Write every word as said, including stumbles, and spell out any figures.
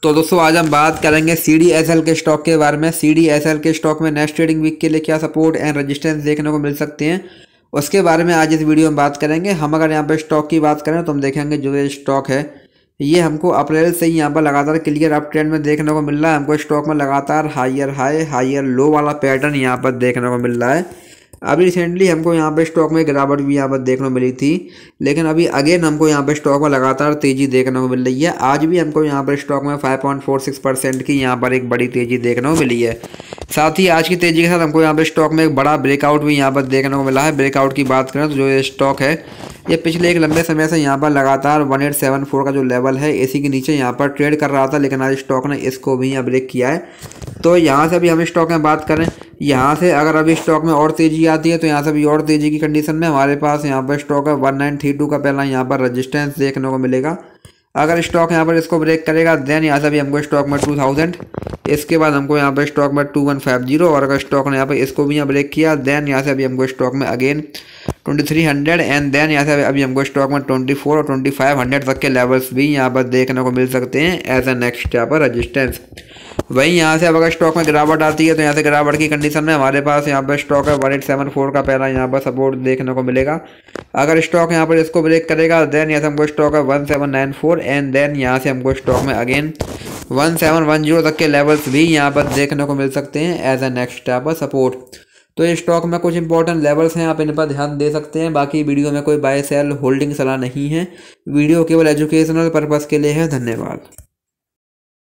तो दोस्तों आज हम बात करेंगे सी डी एस एल के स्टॉक के बारे में। सी डी एस एल के स्टॉक में नेक्स्ट ट्रेडिंग वीक के लिए क्या सपोर्ट एंड रेजिस्टेंस देखने को मिल सकते हैं, उसके बारे में आज इस वीडियो में बात करेंगे। हम अगर यहाँ पे स्टॉक की बात करें तो हम देखेंगे जो ये स्टॉक है ये हमको अप्रैल से ही यहाँ पर लगातार क्लियर अप ट्रेंड में देखने को मिल रहा है। हमको स्टॉक में लगातार हायर हाई हायर लो वाला पैटर्न यहाँ पर देखने को मिल रहा है। अभी रिसेंटली हमको यहाँ पे स्टॉक में गिरावट भी यहाँ पर देखने को मिली थी, लेकिन अभी अगेन हमको यहाँ पे स्टॉक में लगातार तेजी देखने को मिल रही है। आज भी हमको यहाँ पर स्टॉक में five point four six percent की यहाँ पर एक बड़ी तेजी देखने को मिली है। साथ ही आज की तेजी के साथ हमको यहाँ पे स्टॉक में एक बड़ा ब्रेकआउट भी यहाँ पर देखने को मिला है। ब्रेकआउट की बात करें तो जो ये स्टॉक है ये पिछले एक लंबे समय से यहाँ पर लगातार वन एट सेवन फोर का जो लेवल है इसी के नीचे यहाँ पर ट्रेड कर रहा था, लेकिन आज स्टॉक ने इसको भी यहाँ ब्रेक किया है। तो यहाँ से अभी हम स्टॉक में बात करें, यहाँ से अगर अभी स्टॉक में और तेजी आती है तो यहाँ से भी और तेजी की कंडीशन में हमारे पास यहाँ पर स्टॉक है वन नाइन थ्री टू का पहला यहाँ पर रजिस्टेंस देखने को मिलेगा। अगर स्टॉक यहाँ पर इसको ब्रेक करेगा देन यहाँ से भी हमको स्टॉक में टू थाउजेंड, इसके बाद हमको यहाँ पर स्टॉक में टू वन फाइव जीरो, और अगर स्टॉक ने यहाँ पर इसको भी यहाँ ब्रेक किया देन यहाँ से अभी हमको स्टॉक में again twenty three hundred and then यहाँ से अभी हमको स्टॉक में ट्वेंटी फोर और ट्वेंटी फाइव हंड्रेड तक के लेवल्स भी यहाँ पर देखने को मिल सकते हैं एज ए नेक्स्ट यहाँ पर रजिस्टेंस। वहीं यहाँ से अब अगर स्टॉक में गिरावट आती है तो यहाँ से गिरावट की कंडीशन में हमारे पास यहाँ पर स्टॉक है वन एट सेवन फोर का पहला यहाँ पर सपोर्ट देखने को मिलेगा। अगर स्टॉक यहाँ पर इसको ब्रेक करेगा देन यहाँ से हमको स्टॉक है one seven nine four and then यहाँ से हमको स्टॉक में again one seven one zero तक के लेवल्स भी यहाँ पर देखने को मिल सकते हैं एज ए नेक्स्ट यहाँ पर सपोर्ट। तो ये स्टॉक में कुछ इंपॉर्टेंट लेवल्स हैं, आप इन पर ध्यान दे सकते हैं। बाकी वीडियो में कोई बाय सेल होल्डिंग सलाह नहीं है, वीडियो केवल एजुकेशनल पर्पज़ के लिए है। धन्यवाद।